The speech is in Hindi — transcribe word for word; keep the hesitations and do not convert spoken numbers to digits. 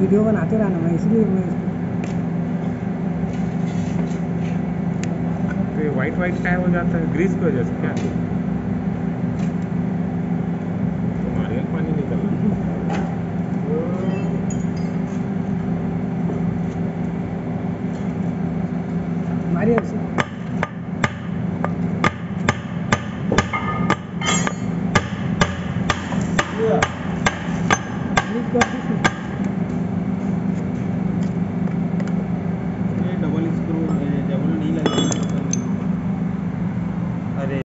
वीडियो बनाते रहना, मैं इसलिए मैं तो ये वाइट वाइट क्या हो जाता है, ग्रीस की वजह से क्या?